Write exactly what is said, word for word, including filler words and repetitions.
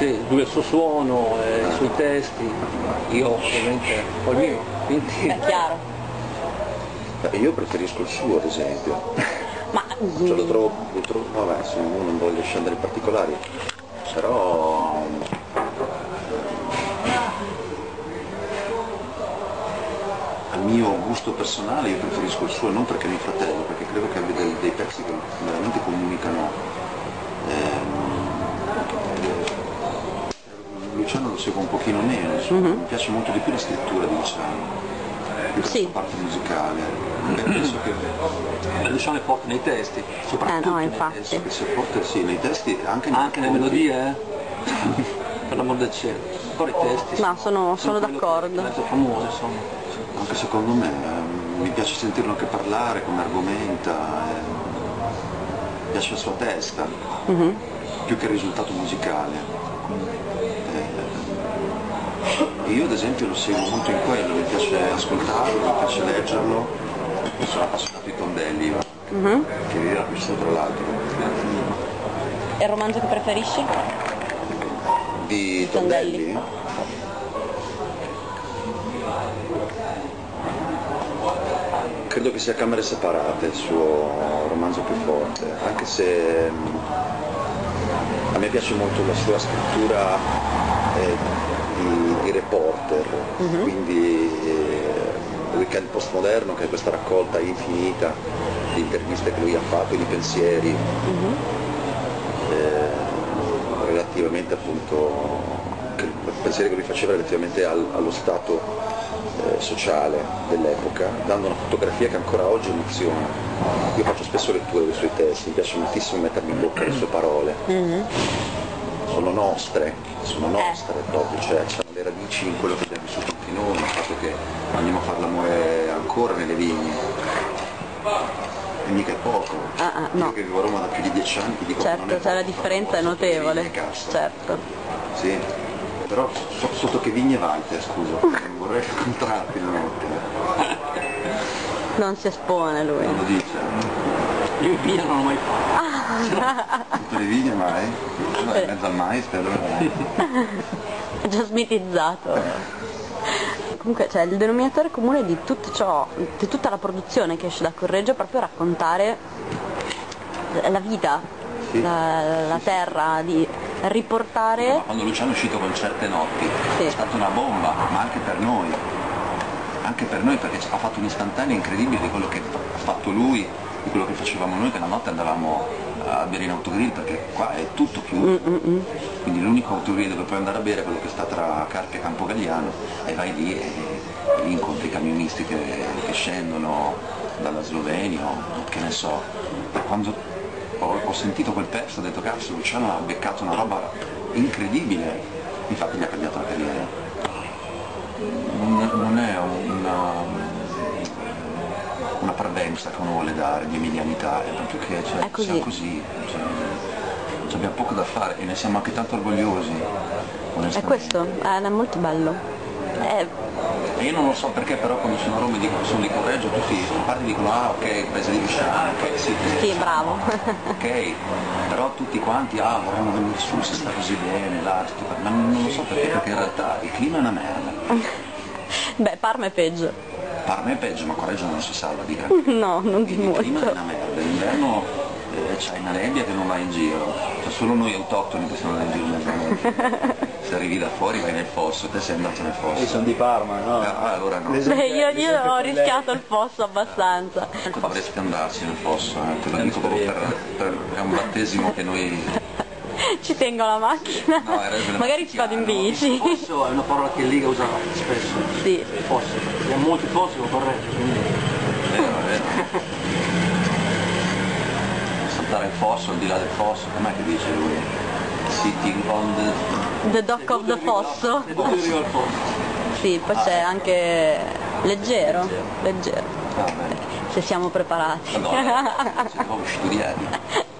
Sì, lui il suo suono, eh, i suoi testi, io ovviamente ho il mio, quindi... È chiaro. Beh, io preferisco il suo, ad esempio. Ma... Cioè, lo trovo, lo trovo, vabbè, insomma, non voglio scendere in particolari, però... a mio gusto personale io preferisco il suo, non perché è mio fratello, perché credo che abbia dei, dei pezzi che veramente comunicano. Ehm, Luciano lo seguo un pochino meno, insomma, mm-hmm. Mi piace molto di più la scrittura di Luciano, più che sì. la parte musicale. Beh, penso che Luciano è forte nei testi, soprattutto eh no, nei infatti. testi. che sia forte sì, nei testi, anche, Anche nelle melodie, eh? Per l'amor del cielo. Però i testi No, sono, sono d'accordo. Mezzo famose sono. Anche secondo me, eh, mi piace sentirlo anche parlare, come argomenta, eh, mi piace la sua testa, mm-hmm. più che il risultato musicale. Eh, io ad esempio lo seguo molto in quello, mi piace ascoltarlo, mi piace leggerlo, sono appassionato di Tondelli, mm-hmm. che mi era piaciuto tra l'altro. E il romanzo che preferisci? Di Tondelli? Tondelli? Credo che sia Camere separate il suo romanzo più forte, anche se a me piace molto la sua scrittura eh, di, di reporter, mm-hmm. quindi eh, Weekend Postmoderno, che è questa raccolta infinita di interviste che lui ha fatto, di pensieri, mm-hmm. eh, relativamente appunto, che, pensieri che lui faceva relativamente al, allo stato sociale dell'epoca, dando una fotografia che ancora oggi emoziona. Io faccio spesso letture dei suoi testi, mi piace moltissimo mettermi in bocca le sue parole. Mm-hmm. Sono nostre, sono nostre eh. proprio, cioè hanno le radici in quello che abbiamo vissuto anche noi, il fatto che andiamo a fare l'amore ancora nelle vigne. E mica è poco. Ah, ah, no. Io che vivo a Roma da più di dieci anni ti dico certo, che non è cioè poco, la differenza è notevole. Certo. Sì. Però so, sotto che vigne vai te, scusa, non vorrei incontrarti la notte. Non si espone lui. Non lo dice. Io in vigna non l'ho mai fatto. Ah. Sotto le vigne mai? No, in mezzo al mais, spero. È già smitizzato. Comunque, cioè, il denominatore comune di tutto ciò, di tutta la produzione che esce da Correggio è proprio raccontare la vita, sì. la, la terra, di riportare... Ma quando Luciano è uscito con Certe notti, sì. È stata una bomba, ma anche per noi, anche per noi perché ha fatto un'istantanea incredibile di quello che ha fatto lui, di quello che facevamo noi, che la notte andavamo a bere in autogrill, perché qua è tutto chiuso, Mm-mm. quindi l'unico autogrill dove puoi andare a bere è quello che sta tra Carpi e Campogalliano, e vai lì e, e lì incontri i camionisti che, che scendono dalla Slovenia, o che ne so. Quando Ho, ho sentito quel pezzo, ho detto cazzo, Luciano ha beccato una roba incredibile, infatti mi ha cambiato la carriera. Non, non è una, una parvenza che uno vuole dare di emilianità, è proprio che cioè, è così. siamo così, cioè, cioè abbiamo poco da fare e ne siamo anche tanto orgogliosi. È questo, è molto bello. È... E io non lo so perché, però quando sono a Roma e dico che sono di Correggio, tutti a parte dicono ah ok, paese di Luciano, ok, sì, sì, bravo. Ok, però tutti quanti, ah vorremmo venire su, si sta così bene, là, tutti, ma non lo so perché, perché in realtà il clima è una merda. Beh, Parma è peggio. Parma è peggio, ma Correggio non si salva di granché. No, non di molto. Il clima è una merda, l'inverno eh, c'hai una nebbia che non va in giro, cioè solo noi autoctoni possiamo andare in giro. Se arrivi da fuori vai nel fosso, te sei andato nel fosso. Io sono di Parma, no? Ah, allora no. Beh, io, io ho rischiato il fosso abbastanza. Dovresti andarci nel fosso, eh. Te lo dico proprio per, per è un battesimo che noi... Ci tengo la macchina. No, magari ci vado in bici. Il fosso è una parola che Liga usa spesso. Sì. Il fosso. Abbiamo molti fossi con Correggio, quindi... Vero, vero. Saltare il fosso, al di là del fosso, com'è che dice lui? Sitting on the... The dock of the fosso. E dove arriva il fosso? Sì, poi ah, c'è anche leggero, leggero. Ah, se siamo preparati. Allora, siamo studiati.